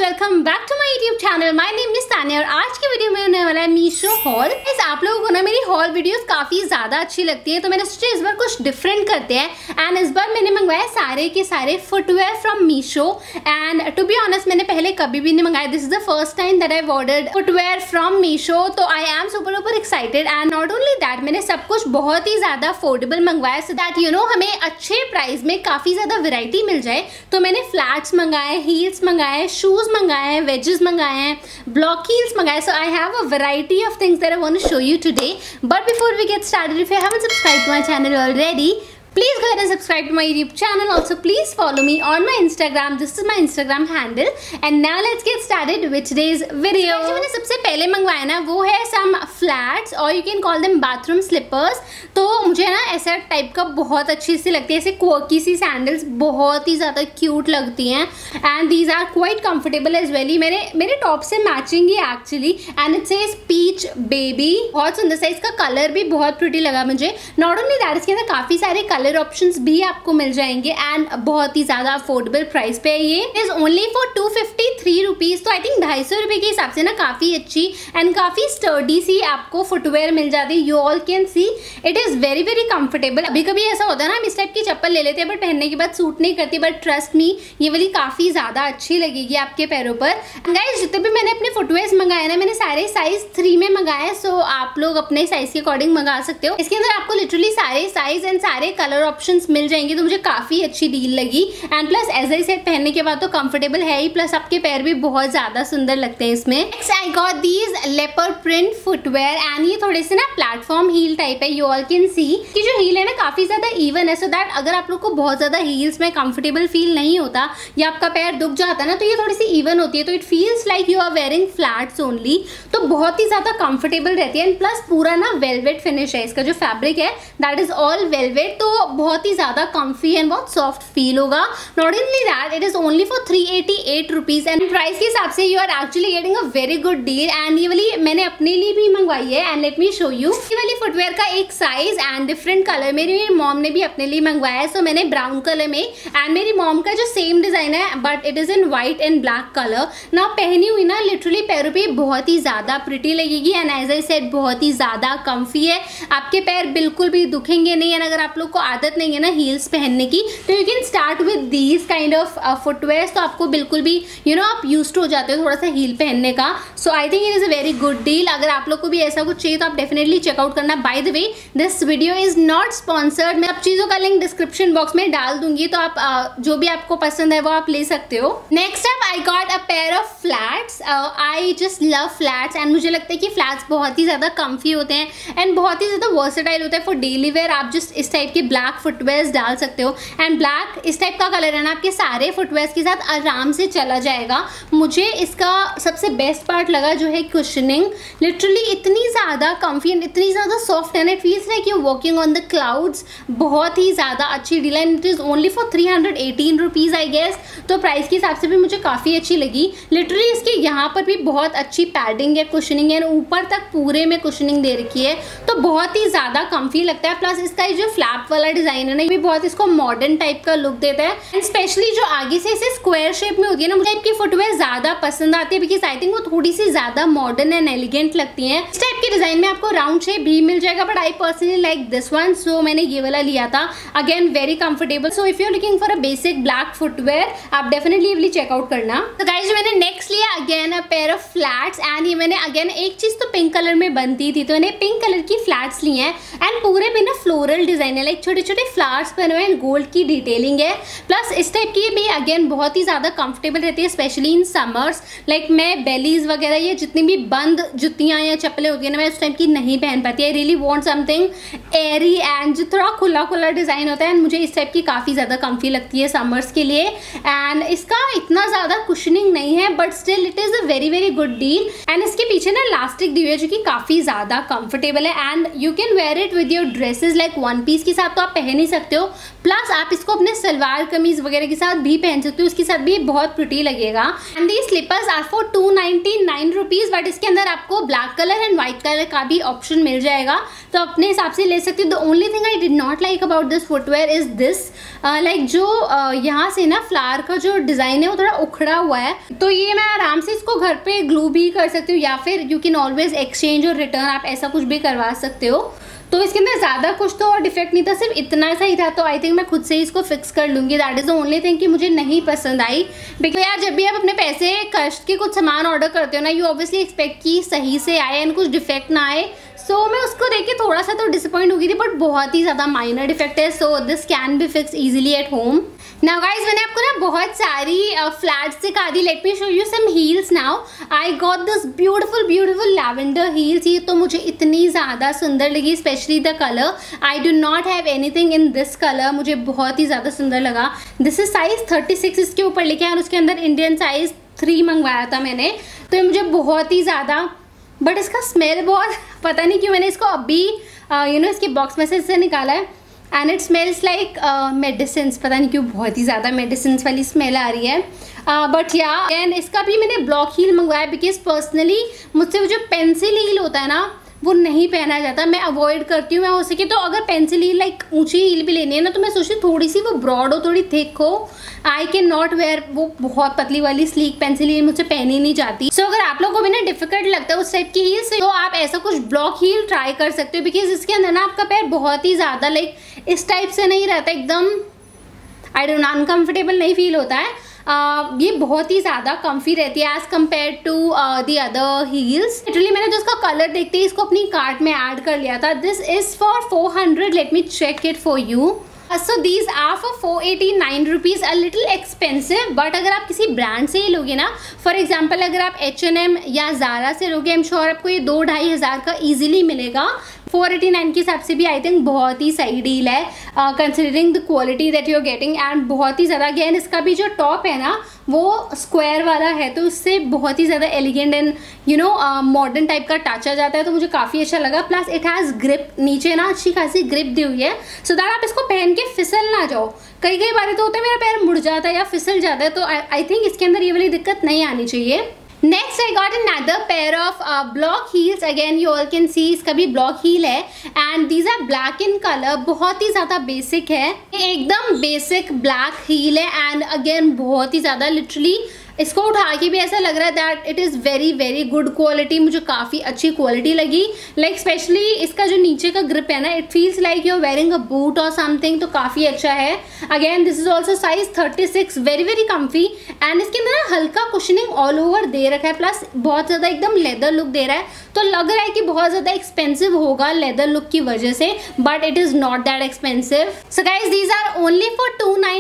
Welcome back to my YouTube channel. My name is Tania और आज की वीडियो में होने वाला है मीशो हॉल। आप लोगों को ना मेरी हॉल वीडियोस काफी ज्यादा अच्छी लगती है, तो मैंने सोचा इस बार कुछ डिफरेंट करते हैं। एंड इस बार मैंने मंगवाया सारे के सारे footwear from Meesho. And to be honest मैंने पहले कभी भी नहीं मंगाया। This is the first time that I ordered footwear from Meesho, तो I am super excited. And not only that, मैंने सब कुछ बहुत ही ज्यादा अफोर्डेबल मंगवाया, सो दैट यू नो हमें अच्छे प्राइस में काफी ज्यादा वैरायटी मिल जाए। तो मैंने फ्लैट्स मंगाए, हील्स मंगाए, शूज मंगाए हैं, वेजेस मंगाए हैं, ब्लॉक हील्स मंगाए। So I have a variety of things that I want to show you today. But before we get started, if you haven't subscribed to my channel already, please go ahead and subscribe to my YouTube channel. Also, please follow me on my Instagram. This is my Instagram handle. And now let's get started with today's video. जो मैंने सबसे पहले मंगवाया ना वो है some flats or you can call them bathroom slippers. तो मुझे ना ऐसा टाइप का बहुत अच्छी सी लगती है, ऐसे quirky सी सैंडल्स बहुत ही ज़्यादा क्यूट लगती हैं। And these are quite comfortable as well. मेरे टॉप से मैचिंग ही actually. And it says peach baby. बहुत सुंदर सा, इसका कलर भी बहुत प्रिटी लगा मुझे। Not only that, इसके अंदर काफ़ी सारे कलर ऑप्शंस भी आपको मिल जाएंगे एंड बहुत ही ज्यादा अफोर्डेबल प्राइस पे है। ये इज ओनली फॉर 253 रुपीज। तो आई थिंक 250 रुपए के हिसाब से ना काफी अच्छी एंड काफी स्टर्डी सी आपको फुटवेयर मिल जाती है। You all can see it is very comfortable. अभी कभी ऐसा होता है ना, हम इस टाइप की चप्पल ले लेते हैं बट पहनने के बाद सूट नहीं करती, बट ट्रस्ट मी ये वाली काफी ज्यादा अच्छी लगेगी आपके पैरों पर। गाइस जितने भी मैंने अपने फुटवेयर मंगाए ना, मैंने सारे साइज 3 में मंगाए। सो आप लोग अपने साइज के अकॉर्डिंग मंगा सकते हो। इसके अंदर आपको लिटरली सारे साइज एंड सारे कलर ऑप्शंस मिल जाएंगे, तो मुझे काफी अच्छी डील लगी। And plus as I said पहनने के बाद तो कंफर्टेबल है ही, प्लस आपके पैर भी बहुत ज्यादा सुंदर लगते हैं इसमें। Next I got these leopard print footwear and ये थोड़े से ना प्लेटफॉर्म हील टाइप है। यू ऑल कैन सी कि जो हील है ना काफी ज्यादा इवन है, सो दैट अगर आप लोग को बहुत ज्यादा हील्स में कंफर्टेबल फील नहीं होता या आपका पैर दुख जाता है ना, तो ये थोड़ी सी इवन होती है, तो it feels like you are wearing flats only. तो बहुत ही ज्यादा कंफर्टेबल रहती है एंड प्लस पूरा ना वेलवेट फिनिश है। इसका जो फैब्रिक है दैट इज ऑल वेलवेट, तो बहुत ही ज्यादा कंफी एंड बहुत सॉफ्ट फील होगा। Not only that, it is only for 388 rupees and price के हिसाब से you are actually getting a very good deal. And ये वाली मैंने अपने लिए भी मंगवाई है and let me show you. ये वाली फुटवेयर का एक साइज एंड डिफरेंट कलर मेरी मॉम ने भी अपने लिए मंगवाया है। सो मैंने ब्राउन कलर में एंड मेरी मॉम का जो सेम डिजाइन है but it is in white and black colour. ना पहनी हुई ना लिटरली पैरों पे बहुत ही ज्यादा प्रिटी लगेगी एंड एज आई सेड बहुत ही ज्यादा कंफी है। आपके पैर बिल्कुल भी दुखेंगे नहीं। एंड अगर आप लोग को आदत नहीं है ना हील्स पहनने की, तो you can start with these kind of footwears. तो आपको बिल्कुल भी यू नो आप यूज्ड हो जाते हो थोड़ा सा हील पहनने का। So I think it is a very good deal. अगर आप लोग को भी ऐसा कुछ चाहिए तो आप डेफिनेटली चेकआउट करना। By the way this video is not sponsored. मैं अब चीजों का लिंक डिस्क्रिप्शन बॉक्स में डाल दूंगी, तो आप जो भी आपको पसंद है वो आप ले सकते हो। Next up I got a pair of flats. I just love flats and मुझे लगता है कि फ्लैट्स बहुत ही ज्यादा कंफी होते हैं एंड बहुत ही ज्यादा वर्सेटाइल होता है फॉर डेली वेयर। आप जस्ट इस टाइप के ब्लैक फुटवेयर्स डाल सकते हो एंड ब्लैक इस टाइप का कलर है ना आपके सारे फुटवेयर्स के साथ आराम से चला जाएगा। मुझे इसका सबसे बेस्ट पार्ट लगा जो है कुशनिंग। लिटरली इतनी ज़्यादा कंफी एंड इतनी ज़्यादा soft and it feels like you walking on the clouds. बहुत ही ज़्यादा अच्छी deal and it is only for 318 rupees I guess. तो प्राइस के हिसाब से भी मुझे काफ़ी अच्छी लगी। लिटरली इसके यहाँ पर भी बहुत अच्छी पैडिंग है, कुशनिंग है, ऊपर तक पूरे में कुशनिंग दे रखी है, तो बहुत ही ज़्यादा कंफी लगता है। प्लस इसका जो फ्लैप वाला डिज़ाइन है ना, ये भी बहुत इसको मॉडर्न टाइप का लुक देता है एंड स्पेशली जो आगे से इसे स्क्वायर शेप में होती है ना, मुझे टाइप की फुटवेयर ज्यादा पसंद आती है बिकॉज आई थिंक वो थोड़ी सी ज्यादा मॉडर्न एंड एलिगेंट लगती हैं। इस टाइप के डिजाइन में आपको राउंड शेप भी मिल जाएगा but I personally like this one, so मैंने ये वाला लिया था। Again very comfortable. So if you are looking for a basic black footwear आप डेफिनेटली ये वाली चेकआउट करना। तो गाइस मैंने नेक्स्ट लिया again a pair of flats and ये मैंने अगेन एक चीज तो पिंक कलर में बनती थी, तो मैंने पिंक कलर की फ्लैट्स ली हैं एंड पूरे पे ना फ्लोरल डिजाइन है, लाइक छोटे छोटे फ्लावर्स बने हुए एंड गोल्ड की डिटेलिंग है। प्लस इस टाइप की भी अगेन बहुत ही ज्यादा कंफर्टेबल रहती है स्पेशली इन समर्स। लाइक मैं बेलीज वगैरह ये जितनी भी बंद जुतियां या चप्पलें होती है ना, मैं उस टाइप की नहीं पहन पाती। I really want something airy and जो थोड़ा खुला खुला डिजाइन होता है एंड मुझे इस टाइप की काफी ज्यादा कंफी लगती है समर्स के लिए। एंड इसका इतना ज्यादा कुशनिंग नहीं है but still it is a very good deal. And इसके पीछे ना इलास्टिक दी हुई है जो कि काफी ज्यादा कंफर्टेबल है and you can wear it with your dresses like one piece के साथ तो आप पहन ही सकते हो। प्लस आप इसको अपने सलवार कमीज वगैरह के साथ भी पहन सकते हो, उसके साथ भी बहुत प्रिटी लगेगा। And the slippers are for 299 rupees but इसके अंदर आपको black colour and white colour का भी ऑप्शन मिल जाएगा, तो अपने हिसाब से ले सकते हो। The only thing I did not like about this footwear is this like जो यहाँ से ना फ्लावर का जो डिजाइन है वो थोड़ा उखड़ा हुआ है, तो ये मैं आराम से इसको घर पे ग्लू भी कर सकती हूँ, या फिर यू कैन ऑलवेज एक्सचेंज और रिटर्न, आप ऐसा कुछ भी करवा सकते हो। तो इसके अंदर ज़्यादा कुछ तो और डिफेक्ट नहीं था, सिर्फ इतना सा ही था। तो आई थिंक मैं खुद से ही इसको फिक्स कर लूँगी। That is the only thing कि मुझे नहीं पसंद आई। बिकॉज यार जब भी आप अपने पैसे कष्ट के कुछ सामान ऑर्डर करते हो ना, यू ऑब्वियसली एक्सपेक्ट कि सही से आए एंड कुछ डिफेक्ट ना आए। सो मैं उसको देख के थोड़ा सा तो डिसअपॉइंट हो गई थी, बट बहुत ही ज़्यादा माइनर डिफेक्ट है। So this can be fix easily at home. Now guys, मैंने आपको ना बहुत सारी फ्लैट्स दिखा दी। Let me show you some heels now. I got this beautiful lavender heels. ये तो मुझे इतनी ज़्यादा सुंदर लगी, specially the colour. I do not have anything in this colour, मुझे बहुत ही ज़्यादा सुंदर लगा। दिस इज साइज 36 इसके ऊपर लिखे हैं, और उसके अंदर इंडियन साइज 3 मंगवाया था मैंने। तो ये मुझे बहुत ही ज़्यादा, बट इसका स्मेल बहुत, पता नहीं क्यों मैंने इसको अभी इसके बॉक्स में से निकाला है, and it smells like medicine. पता नहीं क्यों बहुत ही ज़्यादा मेडिसिन वाली स्मेल आ रही है। बट या एंड इसका भी मैंने ब्लॉक हील मंगवाया, बिकॉज पर्सनली मुझसे वो जो पेंसिल हील होता है ना, वो नहीं पहना जाता, मैं अवॉइड करती हूँ। मैं हो सके तो अगर पेंसिल हील लाइक ऊंची हील भी लेनी है ना, तो मैं सोचती हूँ थोड़ी सी वो ब्रॉड हो, थोड़ी थिक हो। आई कैन नॉट वेयर वो बहुत पतली वाली स्लीक पेंसिल हील, मुझसे पहनी नहीं जाती। सो अगर आप लोगों को भी ना डिफिकल्ट लगता है उस टाइप की हील से, तो आप ऐसा कुछ ब्लॉक हील ट्राई कर सकते हो। बिकॉज इसके अंदर ना आपका पैर बहुत ही ज़्यादा लाइक इस टाइप से नहीं रहता, एकदम आई डोंट नो अनकम्फर्टेबल नहीं फील होता है। ये बहुत ही ज़्यादा कम्फी रहती है as compare to the other heels. Literally मैंने जो इसका कलर देखते ही इसको अपनी कार्ट में ऐड कर लिया था। This is for 400, let me check it for you. So these are for 489 rupees, a little expensive. But अगर आप किसी ब्रांड से ही लोगे ना, फॉर एग्जाम्पल अगर आप H&M या Zara से लोगे, आई एम श्योर आपको ये 2-2.5 हज़ार का ईजिली मिलेगा। 489 के हिसाब से भी आई थिंक बहुत ही सही डील है, considering the quality that you are getting. And बहुत ही ज़्यादा, अगेन इसका भी जो टॉप है ना वो स्क्वायर वाला है, तो उससे बहुत ही ज़्यादा एलिगेंट एंड मॉडर्न टाइप का टच आ जाता है। तो मुझे काफ़ी अच्छा लगा। प्लस इट हैज़ ग्रिप, नीचे ना अच्छी खासी ग्रिप दी हुई है, सो दैट आप इसको पहन के फिसल ना जाओ। कई बार तो होता है मेरा पैर मुड़ जाता है या फिसल जाता है, तो आई थिंक इसके अंदर ये वाली दिक्कत नहीं आनी चाहिए। Next I got another pair of block heels. Again you all can see इसका भी ब्लॉक हील है, and these are black in color। बहुत ही ज़्यादा बेसिक है, एकदम बेसिक ब्लैक हील है, एंड अगेन बहुत ही ज़्यादा लिटरली इसको उठा के भी ऐसा लग रहा है that it is very good quality. मुझे काफ़ी अच्छी क्वालिटी लगी। लाइक स्पेशली इसका जो नीचे का ग्रिप है ना, it feels like you are wearing a boot or something, तो काफ़ी अच्छा है। Again this is also size 36, very comfy. And इसके अंदर ना हल्का कुशनिंग ऑल ओवर दे रखा है, प्लस बहुत ज़्यादा एकदम लेदर लुक दे रहा है। तो लग रहा है कि बहुत ज़्यादा एक्सपेंसिव होगा लेदर लुक की वजह से, but it is not that expensive. So guys these are only for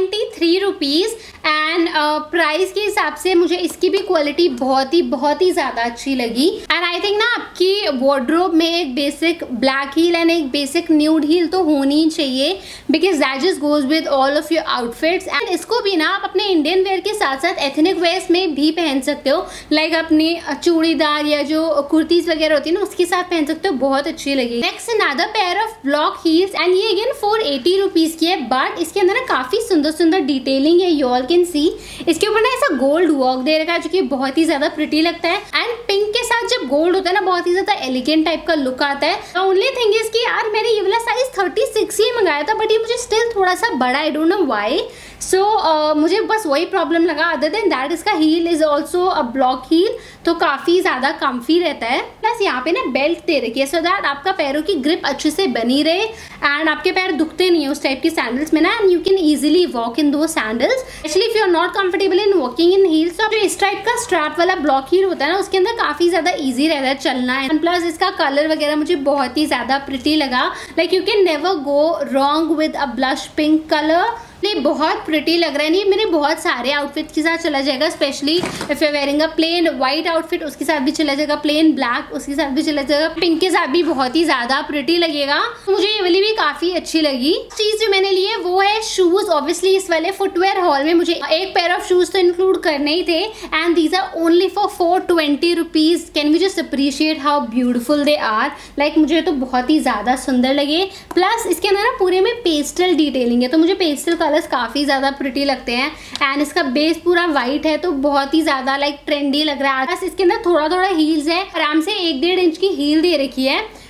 293 rupees, and price के हिसाब से मुझे इसकी भी क्वालिटी बहुत ही ज़्यादा अच्छी लगी। एंड आई थिंक ना आपकी वार्डरोब में एक बेसिक ब्लैक हील एंड एक बेसिक न्यूड हील तो होनी ही चाहिए, because that just goes with all of your outfits. And इसको भी ना आप अपने इंडियन वेयर के साथ साथ एथनिक वेयर्स में भी पहन सकते हो, लाइक अपनी चूड़ीदार या जो कुर्तीज वगैरह होती है ना उसके साथ पहन सकते हो, बहुत अच्छी लगी। Next another pair of block heels, and ये अगेन 480 रुपीज़ की है, बट इसके अंदर ना काफ़ी सुंदर डिटेलिंग है। यू ऑल कैन सी इसके ऊपर ना ऐसा गोल्ड वर्क दे रखा है जो कि बहुत ही ज्यादा प्रिटी लगता है। एंड पिंक के साथ जब गोल्ड होता है ना, बहुत ही ज्यादा एलिगेंट टाइप का लुक आता है। द ओनली थिंग इज कि यार मैंने ये वाला साइज 36 ही मंगाया था, बट ये मुझे स्टिल थोड़ा सा बड़ा, I don't know why. So मुझे बस वही प्रॉब्लम लगा। अदर देन दैट इसका heel is also a block heel, तो काफ़ी ज़्यादा कम्फी रहता है। प्लस यहाँ पे ना बेल्ट दे रखी है, सो दैट आपका पैरों की ग्रिप अच्छे से बनी रहे एंड आपके पैर दुखते नहीं है उस टाइप की सैंडल्स में ना, and you can easily walk in those sandals. Actually if you are not comfortable in walking in heels, तो जो इस टाइप का स्ट्रैप वाला ब्लॉक हील होता है ना, उसके अंदर काफ़ी ज़्यादा ईजी रहता है चलना है। प्लस इसका कलर वगैरह मुझे बहुत ही ज़्यादा प्रिटी लगा। Like you can never go wrong with a blush pink colour. ये बहुत प्रिटी लग रहा है। नहीं, मेरे बहुत सारे आउटफिट के साथ चला जाएगा, specially if you wearing a plain white outfit उसके साथ भी चला जाएगा, प्लेन ब्लैक उसके साथ भी चला जाएगा, पिंक के साथ भी बहुत ही ज्यादा प्रिटी लगेगा। मुझे ये वाली भी काफी अच्छी लगी। चीज जो मैंने ली है वो है शूज। ऑब्वियसली इस वाले फुटवेयर हॉल में मुझे एक पेयर ऑफ शूज तो इंक्लूड करने ही थे, and these are only for 420 rupees. Can we just appreciate how beautiful they are. Like मुझे तो बहुत ही ज्यादा सुंदर लगे। प्लस इसके अंदर ना पूरे में पेस्टल डिटेलिंग है, तो मुझे पेस्टल कलर्स काफ़ी ज़्यादा प्रिटी लगते हैं। एंड इसका बेस पूरा वाइट है, तो बहुत ही ज़्यादा लाइक ट्रेंडी लग रहा है। बस इसके अंदर थोड़ा हील्स है, आराम से 1-1.5 इंच की हील दे रखी है।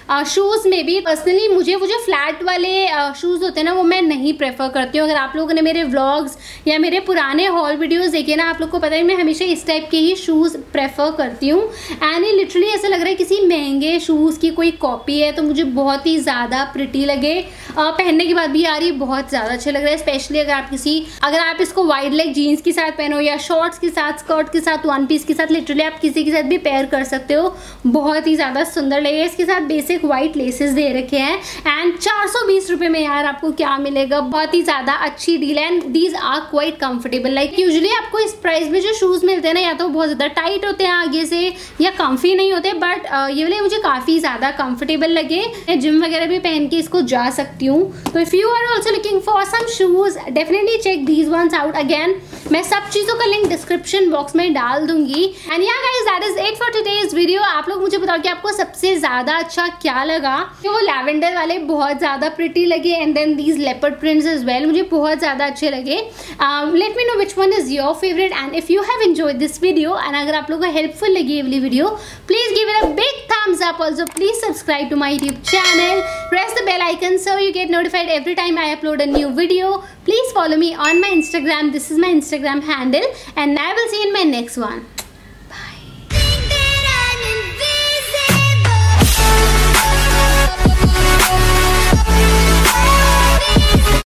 शूज़ में भी पर्सनली मुझे वो जो फ्लैट वाले शूज़ होते हैं ना वो मैं नहीं प्रेफर करती हूँ। अगर आप लोगों ने मेरे व्लॉग्स या मेरे पुराने हॉल वीडियोस देखे ना, आप लोग को पता है मैं हमेशा इस टाइप के ही शूज़ प्रेफर करती हूँ। एंड ये लिटरली ऐसा लग रहा है किसी महंगे शूज़ की कोई कॉपी है, तो मुझे बहुत ही ज़्यादा प्रिटी लगे। पहनने के बाद भी यार ये बहुत ज़्यादा अच्छे लग रहे हैं, स्पेशली अगर आप इसको वाइड लेग जीन्स के साथ पहनो या शॉर्ट्स के साथ, स्कर्ट के साथ, वन पीस के साथ, लिटरली आप किसी के साथ भी पेयर कर सकते हो। बहुत ही ज़्यादा सुंदर लगेगा। इसके साथ बेसिक वाइट लेसेस दे रखे हैं एंड 420 रुपये में यार आपको क्या मिलेगा, बहुत ही ज़्यादा अच्छी डील है। And these are quite comfortable. Like usually आपको इस प्राइस में जो शूज़ मिलते हैं ना, या तो बहुत ज़्यादा टाइट होते हैं आगे से या कम्फी नहीं होते, बट ये वाले मुझे काफ़ी ज़्यादा कंफर्टेबल लगे। मैं जिम वगैरह भी पहन के इसको जा सकती हूँ। तो if you are also looking for some shoes, definitely check these ones out. Again मैं सब चीज़ों का लिंक डिस्क्रिप्शन बॉक्स में डाल दूंगी। And yeah guys, that is it for today's video. आप लोग मुझे बताओ कि आपको सबसे ज़्यादा अच्छा क्या लगा। कि वो लैवेंडर वाले बहुत ज़्यादा प्रिटी लगे and then these leopard prints as well, मुझे बहुत ज़्यादा अच्छे लगे। Let me know which one is your favourite and if you have enjoyed this video and अगर आप लोगों को हेल्पफुल लगी ये वाली video, please give it a big thumbs up. Also please subscribe to my YouTube channel, press the bell icon so you get notified every time I upload a new video. Please follow me on my Instagram. This is my Instagram handle and I will see you in my next one.